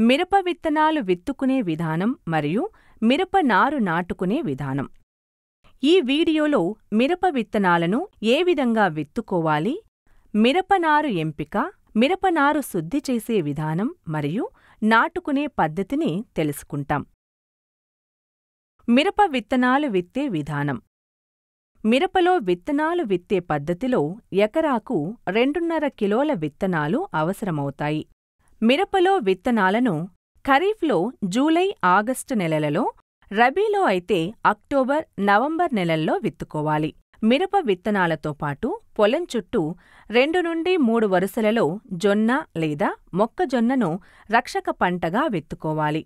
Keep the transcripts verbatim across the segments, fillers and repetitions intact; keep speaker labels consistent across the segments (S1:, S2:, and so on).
S1: మిరప విత్తనాలు విత్తుకునే విధానం మరియు మిరప నారు నాటుకునే విధానం. ఈ వీడియోలో మిరప విత్తనాలను ఏ విధంగా విత్తుకోవాలి, మిరప నారు ఎంపిక, మిరప నారు శుద్ధి చేసే విధానం మరియు నాటుకునే పద్ధతిని తెలుసుకుంటాం. మిరప విత్తనాలు విత్తే విధానం. మిరపలో విత్తనాలు విత్తే పద్ధతిలో ఎకరాకు రెండున్నర కిలోల విత్తనాలు అవసరమవుతాయి. మిరపలో విత్తనాలను ఖరీఫ్లో జూలై ఆగస్టు నెలలలో, రబీలో అయితే అక్టోబర్ నవంబర్ నెలల్లో విత్తుకోవాలి. మిరప విత్తనాలతో పాటు పొలం చుట్టూ రెండు నుండి మూడు వరుసలలో జొన్న లేదా మొక్కజొన్నను రక్షక పంటగా విత్తుకోవాలి.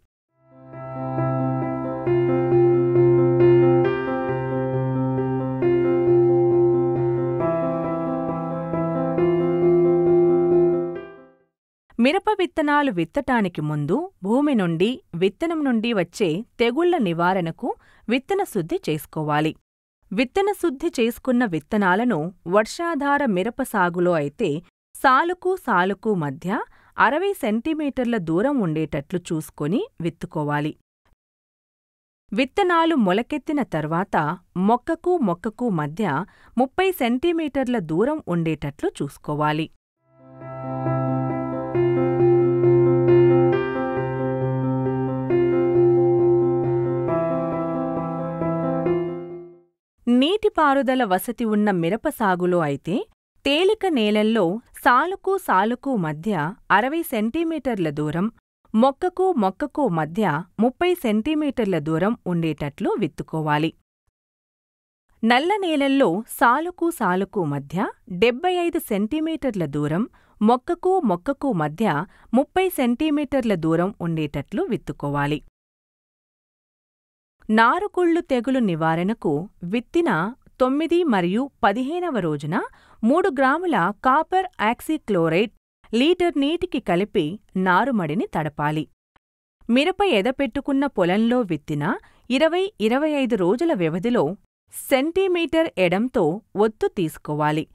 S1: మిరప విత్తనాలు విత్తటానికి ముందు భూమి నుండి, విత్తనం నుండి వచ్చే తెగుళ్ల నివారణకు విత్తన శుద్ధి చేసుకోవాలి. విత్తన శుద్ధి చేసుకున్న విత్తనాలను వర్షాధార మిరప సాగులో అయితే సాలుకు సాలుకు మధ్య అరవై సెంటీమీటర్ల దూరం ఉండేటట్లు చూసుకొని విత్తుకోవాలి. విత్తనాలు మొలకెత్తిన తర్వాత మొక్కకు మొక్కకు మధ్య ముప్పై సెంటీమీటర్ల దూరం ఉండేటట్లు చూసుకోవాలి. నీటిపారుదల వసతి ఉన్న మిరప సాగులో అయితే తేలిక నేలల్లో సాలుకు సాలుకు మధ్య అరవై సెంటీమీటర్ల దూరం, మొక్కకు మొక్కకు మధ్య ముప్పై సెంటీమీటర్ల దూరం ఉండేటట్లు విత్తుకోవాలి. నల్ల నేలల్లో సాలుకు సాలుకు మధ్య డెబ్బై ఐదు సెంటీమీటర్ల దూరం, మొక్కకు మొక్కకు మధ్య ముప్పై సెంటీమీటర్ల దూరం ఉండేటట్లు విత్తుకోవాలి. నారుకుళ్ళు తెగులు నివారణకు విత్తిన తొమ్మిది మరియు పదిహేనవ రోజున మూడు గ్రాముల కాపర్ ఆక్సీక్లోరైడ్ లీటర్ నీటికి కలిపి నారుమడిని తడపాలి. మిరప ఎదపెట్టుకున్న పొలంలో విత్తిన ఇరవై ఇరవై ఐదు రోజుల వ్యవధిలో సెంటీమీటర్ ఎడంతో ఒత్తు తీసుకోవాలి.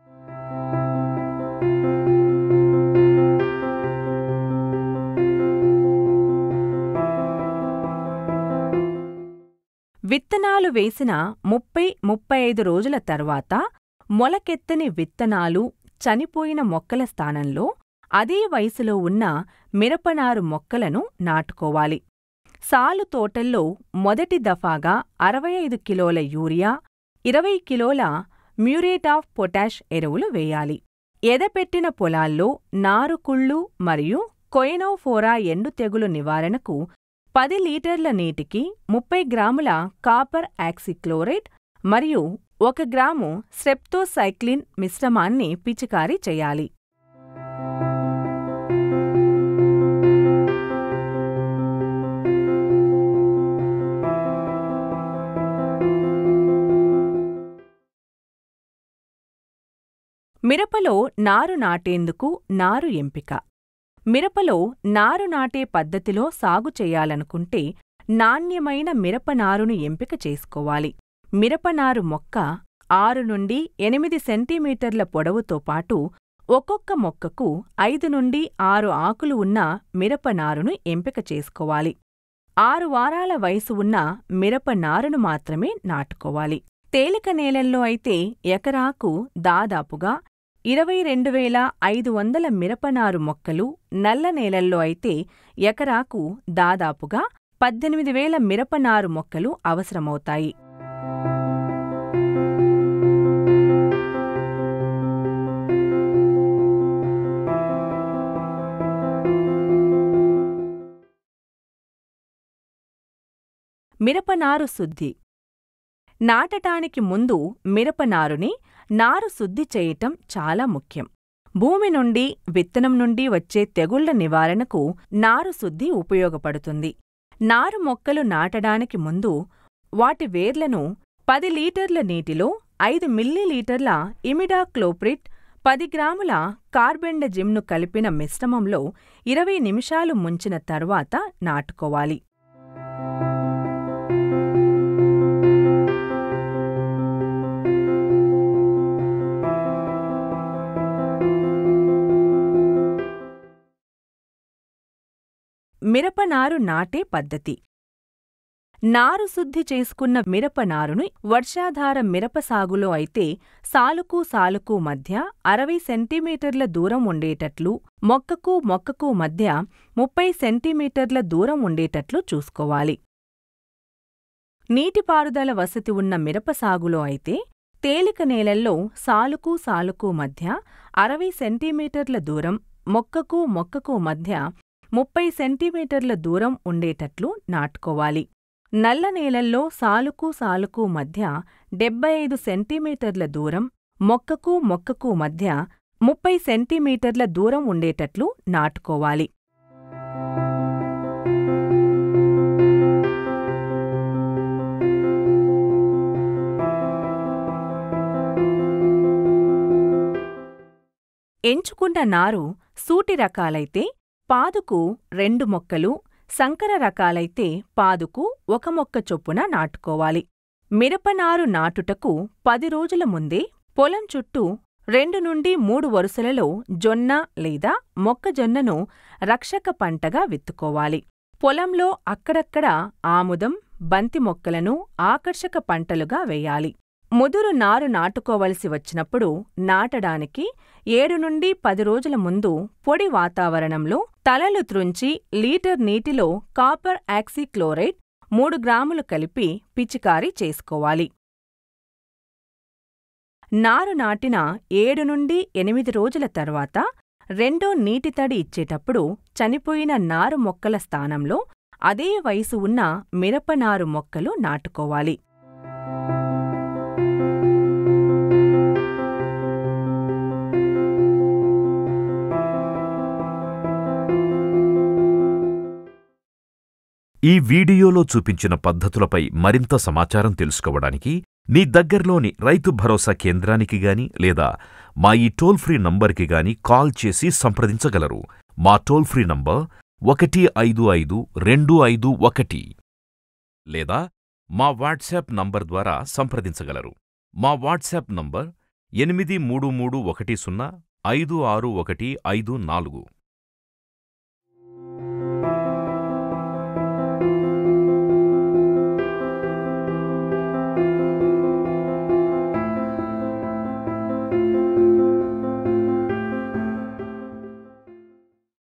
S1: విత్తనాలు వేసిన ముప్పై ముప్పై ఐదు రోజుల తర్వాత మొలకెత్తని విత్తనాలు, చనిపోయిన మొక్కల స్థానంలో అదే వయసులో ఉన్న మిరపనారు మొక్కలను నాటుకోవాలి. సాలు తోటల్లో మొదటి దఫాగా అరవై ఐదు కిలోల యూరియా, ఇరవై కిలోల మ్యూరేట్ ఆఫ్ పొటాష్ ఎరువులు వేయాలి. ఎదపెట్టిన పొలాల్లో నారుకుళ్ళు మరియు కొయనోఫోరా ఎండు తెగులు నివారణకు పది లీటర్ల నీటికి ముప్పై గ్రాముల కాపర్ ఆక్సీక్లోరైడ్ మరియు ఒక గ్రాము స్ట్రెప్టోసైక్లిన్ మిశ్రమాన్ని పిచికారీ చేయాలి. మిరపలో నారు నాటేందుకు నారు ఎంపిక. మిరపలో నారు నాటే పద్ధతిలో సాగు చేయాలనుకుంటే నాణ్యమైన మిరపనారును ఎంపిక చేసుకోవాలి. మిరపనారు మొక్క ఆరు నుండి ఎనిమిది సెంటీమీటర్ల పొడవుతో పాటు ఒక్కొక్క మొక్కకు ఐదు నుండి ఆరు ఆకులు ఉన్న మిరపనారును ఎంపిక చేసుకోవాలి. ఆరు వారాల వయసు ఉన్న మిరపనారును మాత్రమే నాటుకోవాలి. తేలిక నేలల్లో అయితే ఎకరాకు దాదాపుగా ఇరవై రెండు వేల ఐదు వందల మిరపనారు మొక్కలు, నల్ల నేలల్లో అయితే ఎకరాకు దాదాపుగా పద్దెనిమిది వేల మిరపనారు మొక్కలు అవసరమవుతాయి. మిరపనారు శుద్ధి. నాటటానికి ముందు మిరపనారుని నారు శుద్ధి చేయటం చాలా ముఖ్యం. భూమి నుండి, విత్తనం నుండి వచ్చే తెగుళ్ల నివారణకు నారు శుద్ధి ఉపయోగపడుతుంది. నారు మొక్కలు నాటడానికి ముందు వాటి వేర్లను పది లీటర్ల నీటిలో ఐదు మిల్లీలీటర్ల ఇమిడాక్లోప్రిడ్, పది గ్రాముల కార్బెండజిమ్ను కలిపిన మిశ్రమంలో ఇరవై నిమిషాలు ముంచిన తర్వాత నాటుకోవాలి. మిరపనారు నాటే పద్ధతి. నారు శుద్ధి చేసుకున్న మిరపనారును వర్షాధార మిరప సాగులో అయితే సాలుకు సాలుకు మధ్య అరవై సెంటీమీటర్ల దూరం ఉండేటట్లు, మొక్కకు మొక్కకు మధ్య ముప్పై సెంటీమీటర్ల దూరం ఉండేటట్లు చూసుకోవాలి. నీటిపారుదల వసతి ఉన్న మిరప సాగులో అయితే తేలిక నేలల్లో సాలుకు సాలుకు మధ్య అరవై సెంటీమీటర్ల దూరం, మొక్కకు మొక్కకు మధ్య ముప్పై సెంటీమీటర్ల దూరం ఉండేటట్లు నాటుకోవాలి. నల్ల నేలల్లో సాలుకు సాలుకు మధ్య డెబ్బై ఐదు సెంటీమీటర్ల దూరం, మొక్కకు మొక్కకు మధ్య ముప్పై సెంటీమీటర్ల దూరం ఉండేటట్లు నాటుకోవాలి. ఎంచుకున్న నారు సూటి రకాలైతే పాదుకు రెండు మొక్కలు, సంకర రకాలైతే పాదుకు ఒక మొక్క చొప్పున నాటుకోవాలి. మిరపనారు నాటుటకు పది రోజుల ముందే పొలం చుట్టూ రెండు నుండి మూడు వరుసలలో జొన్న లేదా మొక్కజొన్నను రక్షక పంటగా విత్తుకోవాలి. పొలంలో అక్కడక్కడ ఆముదం, బంతి మొక్కలను ఆకర్షక పంటలుగా వేయాలి. ముదురు నారు నాటుకోవలసి వచ్చినప్పుడు నాటడానికి ఏడు నుండి పది రోజుల ముందు పొడి వాతావరణంలో తలలు త్రుంచి లీటర్ నీటిలో కాపర్ ఆక్సీక్లోరైడ్ మూడు గ్రాములు కలిపి పిచికారీ చేసుకోవాలి. నారు నాటిన ఏడు నుండి ఎనిమిది రోజుల తర్వాత రెండో నీటి తడి ఇచ్చేటప్పుడు చనిపోయిన నారు మొక్కల స్థానంలో అదే వయసు ఉన్న మిరపనారు మొక్కలు నాటుకోవాలి.
S2: ఈ వీడియోలో చూపించిన పద్ధతులపై మరింత సమాచారం తెలుసుకోవడానికి మీ దగ్గర్లోని రైతు భరోసా కేంద్రానికి గాని లేదా మా ఈ టోల్ ఫ్రీ నంబర్కి గాని కాల్ చేసి సంప్రదించగలరు. మా టోల్ ఫ్రీ నంబర్ ఒకటి ఐదు ఐదు రెండు ఐదు ఒకటి లేదా మా వాట్సాప్ నంబర్ ద్వారా సంప్రదించగలరు. మా వాట్సాప్ నంబర్ ఎనిమిది మూడు మూడు ఒకటి సున్నా ఐదు ఆరు ఒకటి ఐదు నాలుగు.